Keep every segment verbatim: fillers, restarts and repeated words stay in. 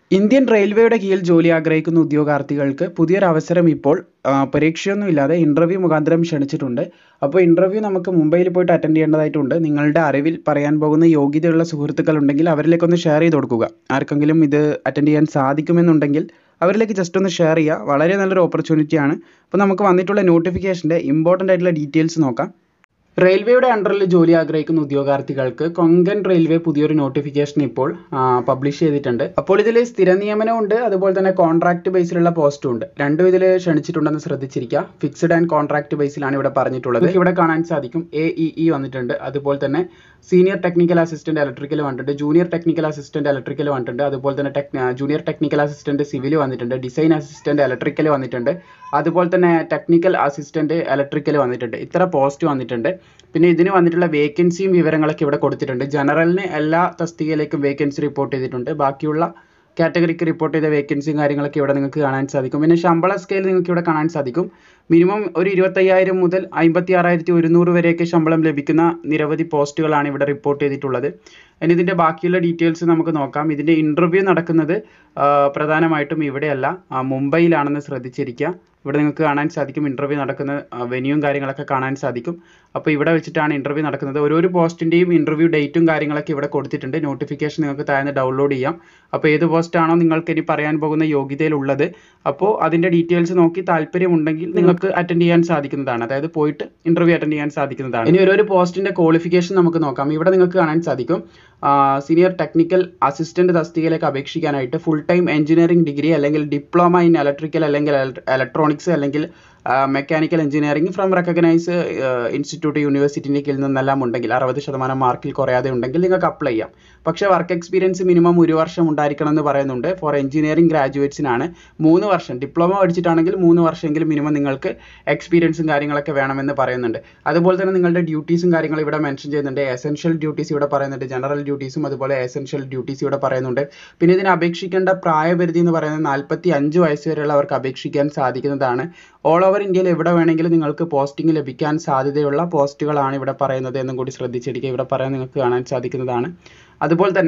Indian റെയിൽവേയുടെ കീഴിൽ ജോലി ആഗ്രഹിക്കുന്ന ഉദ്യോഗാർത്ഥികൾക്ക് പുതിയൊരു അവസരം ഇപ്പോൾ പരീക്ഷയൊന്നുമില്ലാതെ ഇൻ്റർവ്യൂ മുഖാന്തരം ക്ഷണിച്ചിട്ടുണ്ട്. അപ്പോൾ ഇൻ്റർവ്യൂ നമുക്ക് മുംബൈയിൽ പോയിട്ട് അറ്റൻഡ് ചെയ്യേണ്ടതായിട്ടുണ്ട്. നിങ്ങളുടെ അറിവിൽ പറയാൻ പോകുന്ന യോഗ്യതയുള്ള സുഹൃത്തുക്കൾ ഉണ്ടെങ്കിൽ അവരിലേക്കൊന്ന് ഷെയർ ചെയ്ത് കൊടുക്കുക. ആർക്കെങ്കിലും ഇത് അറ്റൻഡ് ചെയ്യാൻ സാധിക്കുമെന്നുണ്ടെങ്കിൽ അവരിലേക്ക് ജസ്റ്റ് ഒന്ന് ഷെയർ ചെയ്യുക. വളരെ നല്ലൊരു ഓപ്പർച്യൂണിറ്റിയാണ്. അപ്പോൾ നമുക്ക് വന്നിട്ടുള്ള നോട്ടിഫിക്കേഷൻ്റെ ഇമ്പോർട്ടൻ്റ് ആയിട്ടുള്ള ഡീറ്റെയിൽസ് നോക്കാം. റെയിൽവേയുടെ അണ്ടറിൽ ജോലി ആഗ്രഹിക്കുന്ന ഉദ്യോഗാർത്ഥികൾക്ക് കൊങ്കൺ റെയിൽവേ പുതിയൊരു നോട്ടിഫിക്കേഷൻ ഇപ്പോൾ പബ്ലിഷ് ചെയ്തിട്ടുണ്ട്. അപ്പോൾ ഇതിൽ സ്ഥിര നിയമനമുണ്ട്, അതുപോലെ തന്നെ കോൺട്രാക്ട് ബേസിലുള്ള പോസ്റ്റും ഉണ്ട്. രണ്ടും ഇതിൽ ക്ഷണിച്ചിട്ടുണ്ടെന്ന് ശ്രദ്ധിച്ചിരിക്കുക. ഫിക്സ്ഡ് ആൻഡ് കോൺട്രാക്ട് ബേസിലാണ് ഇവിടെ പറഞ്ഞിട്ടുള്ളത്. ഇവിടെ കാണാൻ സാധിക്കും എ ഇ ഇ വന്നിട്ടുണ്ട്, അതുപോലെ തന്നെ സീനിയർ ടെക്നിക്കൽ അസിസ്റ്റന്റ് ഇലക്ട്രിക്കൽ വന്നിട്ടുണ്ട്, ജൂനിയർ ടെക്നിക്കൽ അസിസ്റ്റന്റ് ഇലക്ട്രിക്കൽ വന്നിട്ടുണ്ട്, അതുപോലെ തന്നെ tech junior technical assistant civil വന്നിട്ടുണ്ട്, ഡിസൈൻ അസിസ്റ്റന്റ് ഇലക്ട്രിക്കൽ വന്നിട്ടുണ്ട്, അതുപോലെ തന്നെ ടെക്നിക്കൽ അസിസ്റ്റന്റ് ഇലക്ട്രിക്കൽ വന്നിട്ടുണ്ട്. ഇത്ര പോസ്റ്റ് വന്നിട്ടുണ്ട്. പിന്നെ ഇതിന് വന്നിട്ടുള്ള വേക്കൻസിയും വിവരങ്ങളൊക്കെ ഇവിടെ കൊടുത്തിട്ടുണ്ട്. ജനറലിന് എല്ലാ തസ്തികയിലേക്കും വേക്കൻസി റിപ്പോർട്ട് ചെയ്തിട്ടുണ്ട്. ബാക്കിയുള്ള കാറ്റഗറിക്ക് റിപ്പോർട്ട് ചെയ്ത വേക്കൻസിയും കാര്യങ്ങളൊക്കെ ഇവിടെ നിങ്ങൾക്ക് കാണാൻ സാധിക്കും. പിന്നെ ശമ്പള സ്കെയിൽ നിങ്ങൾക്ക് ഇവിടെ കാണാൻ സാധിക്കും. മിനിമം ഒരു ഇരുപത്തയ്യായിരം മുതൽ അമ്പത്തി ആറായിരത്തി ഒരുന്നൂറ് വരെയൊക്കെ ശമ്പളം ലഭിക്കുന്ന നിരവധി പോസ്റ്റുകളാണ് ഇവിടെ റിപ്പോർട്ട് ചെയ്തിട്ടുള്ളത്. ഇനി ഇതിൻ്റെ ബാക്കിയുള്ള ഡീറ്റെയിൽസ് നമുക്ക് നോക്കാം. ഇതിൻ്റെ ഇൻ്റർവ്യൂ നടക്കുന്നത് പ്രധാനമായിട്ടും ഇവിടെയല്ല, മുംബൈയിലാണെന്ന് ശ്രദ്ധിച്ചിരിക്കുക. ഇവിടെ നിങ്ങൾക്ക് കാണാൻ സാധിക്കും ഇൻ്റർവ്യൂ നടക്കുന്ന വെന്യൂവും കാര്യങ്ങളൊക്കെ കാണാൻ സാധിക്കും. അപ്പോൾ ഇവിടെ വെച്ചിട്ടാണ് ഇൻ്റർവ്യൂ നടക്കുന്നത്. ഓരോരോ പോസ്റ്റിൻ്റെയും ഇൻ്റർവ്യൂ ഡേറ്റും കാര്യങ്ങളൊക്കെ ഇവിടെ കൊടുത്തിട്ടുണ്ട്. നോട്ടിഫിക്കേഷൻ നിങ്ങൾക്ക് താഴെ ഡൗൺലോഡ് ചെയ്യാം. അപ്പോൾ ഏത് പോസ്റ്റാണോ നിങ്ങൾക്ക് ഇനി പറയാൻ പോകുന്ന യോഗ്യതയിലുള്ളത്, അപ്പോൾ അതിൻ്റെ ഡീറ്റെയിൽസ് നോക്കി താല്പര്യമുണ്ടെങ്കിൽ നിങ്ങൾക്ക് അറ്റൻഡ് ചെയ്യാൻ സാധിക്കുന്നതാണ്. അതായത് പോയിട്ട് ഇൻ്റർവ്യൂ അറ്റൻഡ് ചെയ്യാൻ സാധിക്കുന്നതാണ്. ഇനി ഓരോരോ പോസ്റ്റിൻ്റെ ക്വാളിഫിക്കേഷൻ നമുക്ക് നോക്കാം. ഇവിടെ നിങ്ങൾക്ക് കാണാൻ സാധിക്കും സീനിയർ ടെക്നിക്കൽ അസിസ്റ്റന്റ് തസ്തികയിലേക്ക് അപേക്ഷിക്കാനായിട്ട് ഫുൾ ടൈം എഞ്ചിനീയറിംഗ് ഡിഗ്രി അല്ലെങ്കിൽ ഡിപ്ലോമ ഇൻ ഇലക്ട്രിക്കൽ അല്ലെങ്കിൽ ഇലക്ട്രോണിക്സ് അല്ലെങ്കിൽ mechanical engineering from recognise institute യൂണിവേഴ്സിറ്റിൻ്റെ കീഴിൽ നിന്നെല്ലാം ഉണ്ടെങ്കിൽ അറുപത് ശതമാനം മാർക്കിൽ കുറയാതെ ഉണ്ടെങ്കിൽ നിങ്ങൾക്ക് അപ്ലൈ ചെയ്യാം. പക്ഷേ വർക്ക് എക്സ്പീരിയൻസ് മിനിമം ഒരു വർഷം ഉണ്ടായിരിക്കണം എന്ന് പറയുന്നുണ്ട്. ഫോർ എഞ്ചിനീയറിംഗ് ഗ്രാജുവേറ്റ്സിനാണ് മൂന്ന് വർഷം, ഡിപ്ലോമ പഠിച്ചിട്ടാണെങ്കിൽ മൂന്ന് വർഷമെങ്കിലും മിനിമം നിങ്ങൾക്ക് എക്സ്പീരിയൻസും കാര്യങ്ങളൊക്കെ വേണമെന്ന് പറയുന്നുണ്ട്. അതുപോലെ തന്നെ നിങ്ങളുടെ ഡ്യൂട്ടീസും കാര്യങ്ങളും ഇവിടെ മെൻഷൻ ചെയ്യുന്നുണ്ട്. എസെൻഷ്യൽ ഡ്യൂട്ടീസ് ഇവിടെ പറയുന്നുണ്ട്, ജനറൽ ഡ്യൂട്ടീസും അതുപോലെ എസെൻഷ്യൽ ഡ്യൂട്ടീസ് ഇവിടെ പറയുന്നുണ്ട്. പിന്നെ ഇതിന് അപേക്ഷിക്കേണ്ട പ്രായപരിധി എന്ന് പറയുന്നത് നാൽപ്പത്തി അഞ്ച് വയസ്സ് വരെയുള്ളവർക്ക് അപേക്ഷിക്കാൻ സാധിക്കുന്നതാണ്. ഓൾ ഓവർ ഇന്ത്യയിൽ എവിടെ വേണമെങ്കിലും നിങ്ങൾക്ക് പോസ്റ്റിംഗ് ലഭിക്കാൻ സാധ്യതയുള്ള പോസ്റ്റുകളാണ് ഇവിടെ പറയുന്നത് എന്നും കൂടി ശ്രദ്ധിച്ചിരിക്കുക. ഇവിടെ പറയാൻ നിങ്ങൾക്ക് കാണാൻ സാധിക്കുന്നതാണ്. അതുപോലെ തന്നെ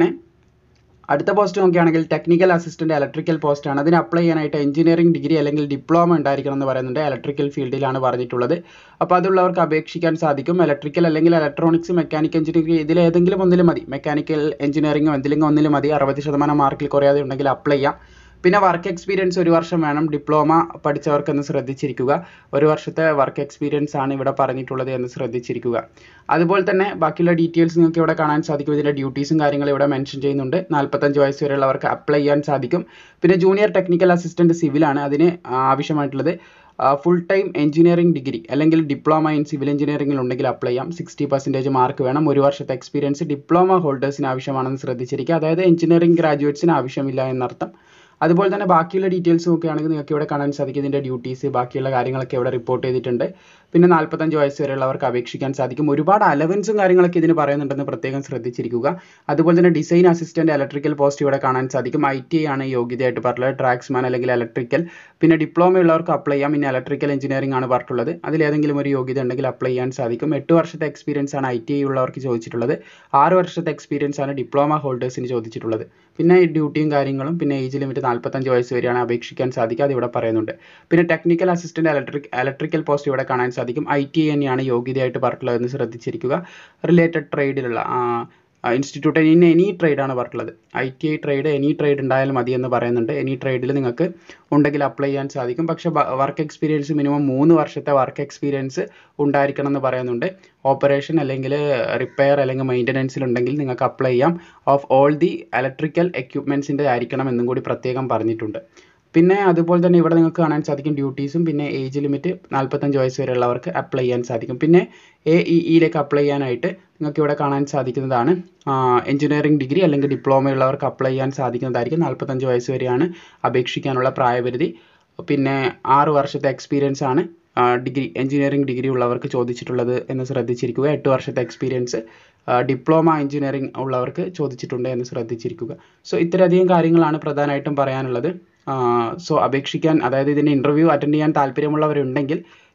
അടുത്ത പോസ്റ്റ് നോക്കുകയാണെങ്കിൽ ടെക്നിക്കൽ അസിസ്റ്റന്റ് ഇലക്ട്രിക്കൽ പോസ്റ്റാണ്. അതിന് അപ്ലൈ ചെയ്യാനായിട്ട് എഞ്ചിനീയറിംഗ് ഡിഗ്രി അല്ലെങ്കിൽ ഡിപ്ലോമ ഉണ്ടായിരിക്കണം എന്ന് പറയുന്നുണ്ട്. ഇലക്ട്രിക്കൽ ഫീൽഡിലാണ് പറഞ്ഞിട്ടുള്ളത്. അപ്പോൾ അതുള്ളവർക്ക് അപേക്ഷിക്കാൻ സാധിക്കും. ഇലക്ട്രിക്കൽ അല്ലെങ്കിൽ ഇലക്ട്രോണിക്സ്, മെക്കാനിക്കൽ എഞ്ചിനീയറിംഗ് ഇതിൽ ഏതെങ്കിലും ഒന്നിലും മതി. മെക്കാനിക്കൽ എഞ്ചിനീയറിംഗോ എന്തെങ്കിലും ഒന്നിലും മതി. അറുപത് ശതമാനം മാർക്കിൽ കുറയാതെ ഉണ്ടെങ്കിൽ അപ്ലൈ ചെയ്യാം. പിന്നെ വർക്ക് എക്സ്പീരിയൻസ് ഒരു വർഷം വേണം. ഡിപ്ലോമ പഠിച്ചവർക്കെന്ന് ശ്രദ്ധിച്ചിരിക്കുക. ഒരു വർഷത്തെ വർക്ക് എക്സ്പീരിയൻസ് ആണ് ഇവിടെ പറഞ്ഞിട്ടുള്ളത് എന്ന് ശ്രദ്ധിച്ചിരിക്കുക. അതുപോലെ തന്നെ ബാക്കിയുള്ള ഡീറ്റെയിൽസ് നിങ്ങൾക്ക് ഇവിടെ കാണാൻ സാധിക്കും. ഇതിൻ്റെ ഡ്യൂട്ടീസും കാര്യങ്ങളും ഇവിടെ മെൻഷൻ ചെയ്യുന്നുണ്ട്. നാൽപ്പത്തഞ്ച് വയസ്സ് വരെയുള്ളവർക്ക് അപ്ലൈ ചെയ്യാൻ സാധിക്കും. പിന്നെ ജൂനിയർ ടെക്നിക്കൽ അസിസ്റ്റന്റ് സിവിലാണ്. അതിന് ആവശ്യമായിട്ടുള്ളത് ഫുൾ ടൈം എഞ്ചിനീയറിംഗ് ഡിഗ്രി അല്ലെങ്കിൽ ഡിപ്ലോമ ഇൻ സിവിൽ എഞ്ചിനീയറിംഗിൽ ഉണ്ടെങ്കിൽ അപ്ലൈ ചെയ്യാം. സിക്സ്റ്റി പെർസെൻറ്റേജ് മാർക്ക് വേണം. ഒരു വർഷത്തെ എക്സ്പീരിയൻസ് ഡിപ്ലോമ ഹോൾഡേഴ്സിന് ആവശ്യമാണെന്ന് ശ്രദ്ധിച്ചിരിക്കുക. അതായത് എഞ്ചിനീയറിംഗ് ഗ്രാജുവേറ്റ്സിന് ആവശ്യമില്ല എന്നർത്ഥം. അതുപോലെ തന്നെ ബാക്കിയുള്ള ഡീറ്റെയിൽസ് നോക്കുകയാണെങ്കിൽ നിങ്ങൾക്ക് ഇവിടെ കാണാൻ സാധിക്കും. ഇതിൻ്റെ ഡ്യൂട്ടീസ് ബാക്കിയുള്ള കാര്യങ്ങളൊക്കെ ഇവിടെ റിപ്പോർട്ട് ചെയ്തിട്ടുണ്ട്. പിന്നെ നാൽപ്പത്തഞ്ച് വയസ്സ് വരെയുള്ളവർക്ക് അപേക്ഷിക്കാൻ സാധിക്കും. ഒരുപാട് അലവൻസും കാര്യങ്ങളൊക്കെ ഇതിന് പറയുന്നുണ്ടെന്ന് പ്രത്യേകം ശ്രദ്ധിച്ചിരിക്കുക. അതുപോലെ തന്നെ ഡിസൈൻ അസിസ്റ്റന്റ് ഇലക്ട്രിക്കൽ പോസ്റ്റ് ഇവിടെ കാണാൻ സാധിക്കും. ഐ ടി ആണ് യോഗ്യതയായിട്ട് പറഞ്ഞിട്ടുള്ളത്. ട്രാക്സ്മാൻ അല്ലെങ്കിൽ ഇലക്ട്രിക്കൽ. പിന്നെ ഡിപ്ലോമ ഉള്ളവർക്ക് അപ്ലൈ ചെയ്യാം. പിന്നെ ഇലക്ട്രിക്കൽ എഞ്ചിനീയറിംഗ് ആണ് പറഞ്ഞിട്ടുള്ളത്. അതിലേതെങ്കിലും ഒരു യോഗ്യത ഉണ്ടെങ്കിൽ അപ്ലൈ ചെയ്യാൻ സാധിക്കും. എട്ട് വർഷത്തെ എക്സ്പീരിയൻസ് ആണ് ഐ ടി ഐ ഉള്ളവർക്ക് ചോദിച്ചിട്ടുള്ളത്. ആറ് വർഷത്തെ എക്സ്പീരിയൻസ് ആണ് ഡിപ്ലോമ ഹോൾഡേഴ്സിന് ചോദിച്ചിട്ടുള്ളത്. പിന്നെ ഡ്യൂട്ടിയും കാര്യങ്ങളും പിന്നെ ഏജ് ലിമിറ്റ് നാൽപ്പത്തഞ്ച് വയസ്സ് വരെയാണ് അപേക്ഷിക്കാൻ സാധിക്കുക. അത് ഇവിടെ പറയുന്നുണ്ട്. പിന്നെ technical assistant electric electrical post ഇവിടെ കാണാൻ സാധിക്കും. ഐ ടി ഐ തന്നെയാണ് യോഗ്യതയായിട്ട് പറഞ്ഞിട്ടുള്ളതെന്ന് ശ്രദ്ധിച്ചിരിക്കുക. റിലേറ്റഡ് ട്രേഡിലുള്ള ഇൻസ്റ്റിറ്റ്യൂട്ട് ഇൻ എനി ട്രേഡാണ് പറഞ്ഞിട്ടുള്ളത്. I T I trade any trade ഉണ്ടായാലും മതി എന്ന് പറയുന്നുണ്ട്. എനി ട്രേഡിൽ നിങ്ങൾക്ക് ഉണ്ടെങ്കിൽ അപ്ലൈ ചെയ്യാൻ സാധിക്കും. പക്ഷേ വർക്ക് എക്സ്പീരിയൻസ് മിനിമം മൂന്ന് വർഷത്തെ വർക്ക് എക്സ്പീരിയൻസ് ഉണ്ടായിരിക്കണം എന്ന് പറയുന്നുണ്ട്. ഓപ്പറേഷൻ അല്ലെങ്കിൽ റിപ്പയർ അല്ലെങ്കിൽ മെയിൻ്റനൻസിൽ ഉണ്ടെങ്കിൽ നിങ്ങൾക്ക് അപ്ലൈ ചെയ്യാം. ഓഫ് ഓൾ ദി ഇലക്ട്രിക്കൽ എക്യുപ്മെൻറ്റ്സിൻ്റെ ആയിരിക്കണം എന്നും കൂടി പ്രത്യേകം പറഞ്ഞിട്ടുണ്ട്. പിന്നെ അതുപോലെ തന്നെ ഇവിടെ നിങ്ങൾക്ക് കാണാൻ സാധിക്കും ഡ്യൂട്ടീസും പിന്നെ ഏജ് ലിമിറ്റ് നാൽപ്പത്തഞ്ച് വയസ്സ് വരെയുള്ളവർക്ക് അപ്ലൈ ചെയ്യാൻ സാധിക്കും. പിന്നെ എ ഇ ഇയിലേക്ക് അപ്ലൈ ചെയ്യാനായിട്ട് നിങ്ങൾക്ക് ഇവിടെ കാണാൻ സാധിക്കുന്നതാണ് എഞ്ചിനീയറിംഗ് ഡിഗ്രി അല്ലെങ്കിൽ ഡിപ്ലോമ ഉള്ളവർക്ക് അപ്ലൈ ചെയ്യാൻ സാധിക്കുന്നതായിരിക്കും. നാൽപ്പത്തഞ്ച് വയസ്സ് വരെയാണ് അപേക്ഷിക്കാനുള്ള പ്രായപരിധി. പിന്നെ ആറ് വർഷത്തെ എക്സ്പീരിയൻസ് ആണ് ഡിഗ്രി എഞ്ചിനീയറിംഗ് ഡിഗ്രി ഉള്ളവർക്ക് ചോദിച്ചിട്ടുള്ളത് എന്ന് ശ്രദ്ധിച്ചിരിക്കുക. എട്ട് വർഷത്തെ എക്സ്പീരിയൻസ് ഡിപ്ലോമ എഞ്ചിനീയറിംഗ് ഉള്ളവർക്ക് ചോദിച്ചിട്ടുണ്ട് എന്ന് ശ്രദ്ധിച്ചിരിക്കുക. സോ ഇത്രയധികം കാര്യങ്ങളാണ് പ്രധാനമായിട്ടും പറയാനുള്ളത്. സോ അപേക്ഷിക്കാൻ അതായത് ഇതിൻ്റെ ഇൻ്റർവ്യൂ അറ്റൻഡ് ചെയ്യാൻ താല്പര്യമുള്ളവരുണ്ടെങ്കിൽ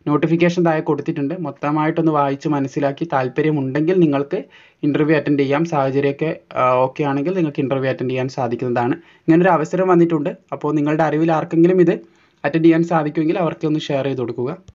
നോട്ടിഫിക്കേഷൻ താഴെ കൊടുത്തിട്ടുണ്ട്. മൊത്തമായിട്ടൊന്ന് വായിച്ച് മനസ്സിലാക്കി താല്പര്യമുണ്ടെങ്കിൽ നിങ്ങൾക്ക് ഇൻ്റർവ്യൂ അറ്റൻഡ് ചെയ്യാം. സാഹചര്യമൊക്കെ ഓക്കെ ആണെങ്കിൽ നിങ്ങൾക്ക് ഇൻ്റർവ്യൂ അറ്റൻഡ് ചെയ്യാൻ സാധിക്കുന്നതാണ്. ഇങ്ങനൊരു അവസരം വന്നിട്ടുണ്ട്. അപ്പോൾ നിങ്ങളുടെ അറിവിൽ ആർക്കെങ്കിലും ഇത് അറ്റൻഡ് ചെയ്യാൻ സാധിക്കുമെങ്കിൽ അവർക്ക് ഒന്ന് ഷെയർ ചെയ്ത് കൊടുക്കുക.